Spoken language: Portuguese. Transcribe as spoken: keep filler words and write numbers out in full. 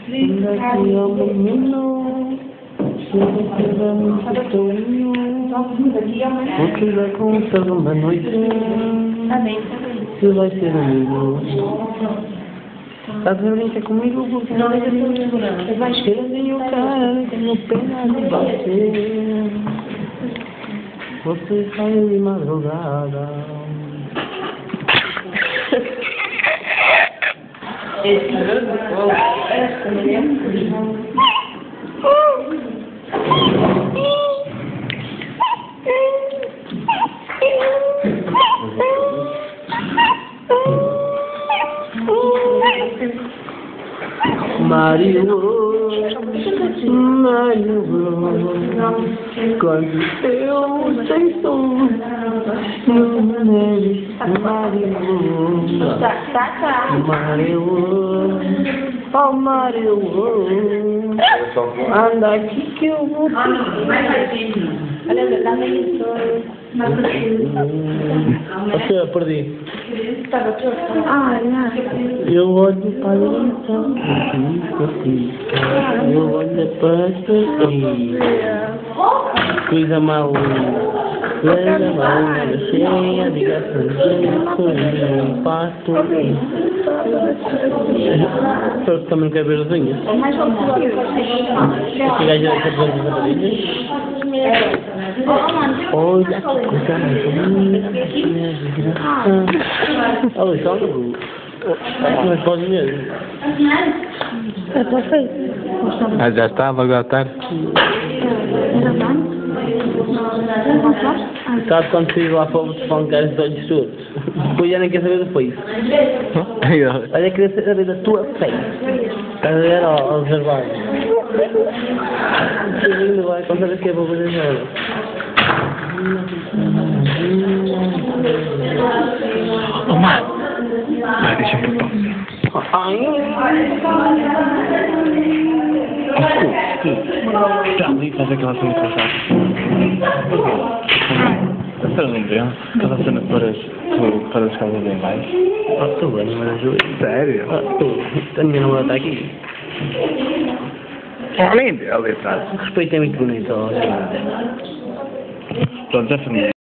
Daqui ao menino, se você tiver muito sonho, vou te dar conta de uma noite, se vai ser amigo. Estás a brincar comigo porque não é amigo, vais ter o cara, tenho pena de você. Você sai de madrugada. Esse Mario, Mario, quando eu sei som, no nele, Mario, Mario, oh Mario, anda aqui que eu vou. Você perdi. Ah, não. Eu olho para ti, eu olho para ti, coisa mal, coisa mal, cheia de gasolina, com um pato. Só que também quer ver as unhas. Esse gajo é capaz de fazer. Olha que coisa mais bonita, desgraçada. Olha só, mas pode mesmo. Eu estou feito. Ah, já está, logo à tarde. Sabe quando saí lá para o espancar os olhos todos? Depois já nem quer saber depois. Olha, queria saber da tua face. Estás a ver ao observar. Ainda vai contar aqui a boca da joga. Oh, mano! Vai, deixa-me por pausa. Ai! Está ali, faz aquela cena que passada. A cena não vê? Aquela cena para as, para as casas em baixo. Ah, estou bem, mas eu... Sério? Ah, estou. A minha namorada está aqui. Além dela, está. Respeito é muito bonito, ó. Pronto, já foi.